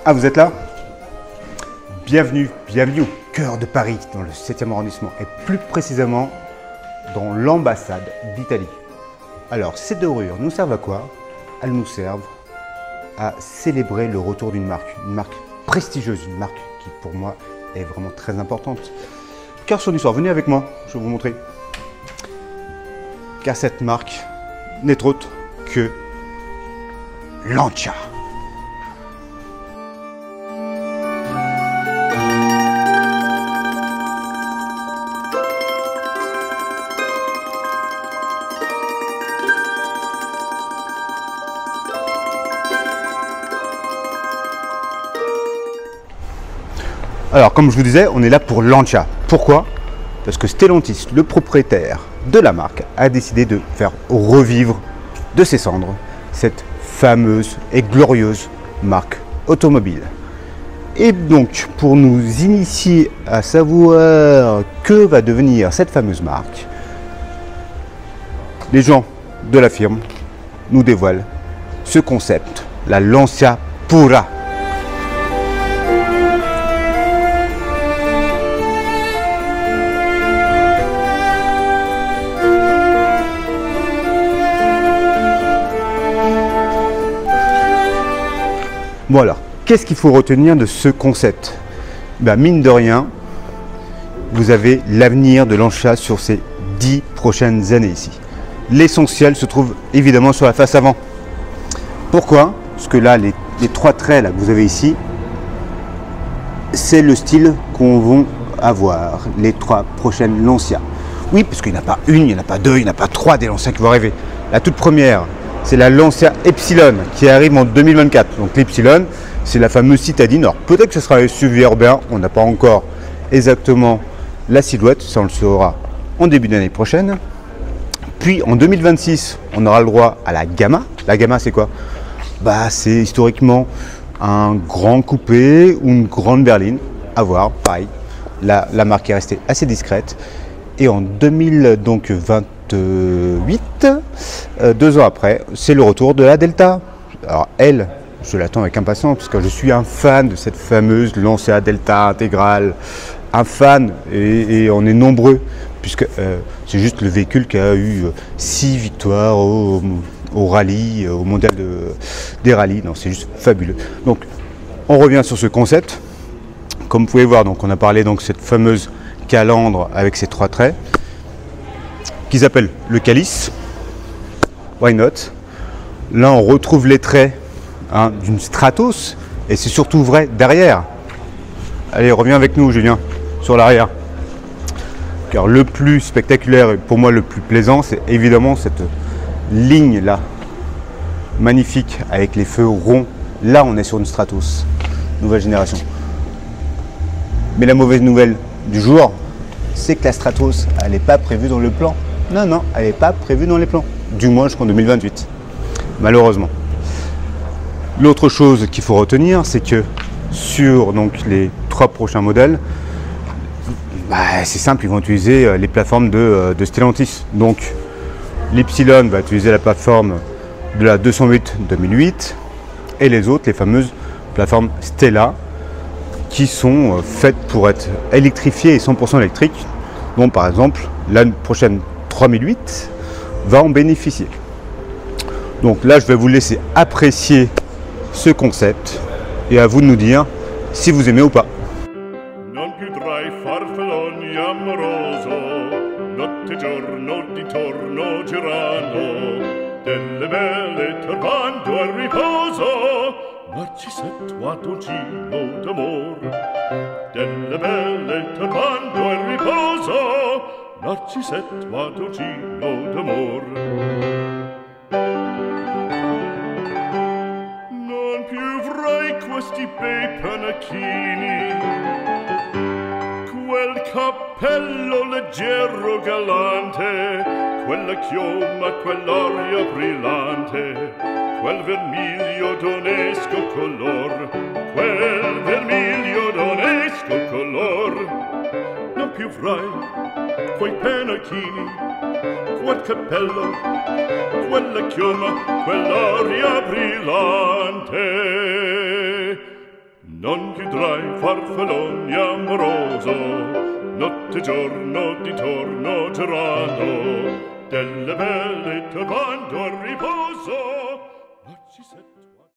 Ah, vous êtes là? Bienvenue au cœur de Paris, dans le 7e arrondissement, et plus précisément dans l'ambassade d'Italie. Alors, ces dorures nous servent à quoi? Elles nous servent à célébrer le retour d'une marque prestigieuse, une marque qui pour moi est vraiment très importante. Car son histoire, venez avec moi, je vais vous montrer. Car cette marque n'est autre que Lancia. Alors, comme je vous disais, on est là pour Lancia. Pourquoi? Parce que Stellantis, le propriétaire de la marque, a décidé de faire revivre de ses cendres cette fameuse et glorieuse marque automobile. Et donc, pour nous initier à savoir que va devenir cette fameuse marque, les gens de la firme nous dévoilent ce concept, la Lancia Pura. Bon alors, qu'est-ce qu'il faut retenir de ce concept? Mine de rien, vous avez l'avenir de Lancia sur ces 10 prochaines années ici. L'essentiel se trouve évidemment sur la face avant. Pourquoi? Parce que là, les 3 traits là, que vous avez ici, c'est le style qu'on va avoir les 3 prochaines Lancia. Oui, parce qu'il n'y en a pas une, il n'y en a pas deux, il n'y en a pas 3 des Lancia qui vont arriver. La toute première, c'est la Lancia Epsilon qui arrive en 2024. Donc l'Epsilon, c'est la fameuse citadine. Alors peut-être que ce sera un SUV urbain, on n'a pas encore exactement la silhouette, ça on le saura en début d'année prochaine. Puis en 2026, on aura le droit à la Gamma. La Gamma, c'est quoi? C'est historiquement un grand coupé ou une grande berline. À voir, pareil. La marque est restée assez discrète. Et en 2028, 2 ans après, c'est le retour de la Delta. Alors elle, je l'attends avec impatience parce que je suis un fan de cette fameuse Lancia Delta intégrale. Un fan, et on est nombreux, puisque c'est juste le véhicule qui a eu 6 victoires au rallye, au mondial des rallyes. Non, c'est juste fabuleux. Donc on revient sur ce concept. Comme vous pouvez voir, donc on a parlé de cette fameuse calandre avec ses 3 traits, qu'ils appellent le calice. Why not? Là, on retrouve les traits d'une Stratos, et c'est surtout vrai derrière. Allez, reviens avec nous, Julien, sur l'arrière. Car le plus spectaculaire, et pour moi le plus plaisant, c'est évidemment cette ligne-là, magnifique, avec les feux ronds. Là, on est sur une Stratos, nouvelle génération. Mais la mauvaise nouvelle du jour, c'est que la Stratos, elle n'est pas prévue dans le plan. Non, non, elle n'est pas prévue dans les plans. Du moins jusqu'en 2028, malheureusement. L'autre chose qu'il faut retenir, c'est que sur les 3 prochains modèles, c'est simple, ils vont utiliser les plateformes de Stellantis. Donc l'Epsilon va utiliser la plateforme de la 208-2008 et les autres, les fameuses plateformes Stella, qui sont faites pour être électrifiées et 100% électriques. Donc par exemple, la prochaine 3008 va en bénéficier. Donc là, je vais vous laisser apprécier ce concept et à vous de nous dire si vous aimez ou pas. Non più tra i farfalloni amoroso, notte e giorno di torno girano, delle belle turbando al riposo, Narcisetto Adolgino d'amor. Delle belle turbando al riposo, Narcisetto Adolgino d'amor. Non più avrai questi bei panacchini, quel cappello leggero galante, quella chioma, quell'aria brillante, quel vermiglio d'onesco color, quel vermiglio d'onesco color. Non più avrai quei panacchini, quel cappello, quella chioma, quell'aria brillante. Non chiudrai farfalloni amoroso, notte e giorno di torno girando, delle belle turbando a riposo, ma ci sei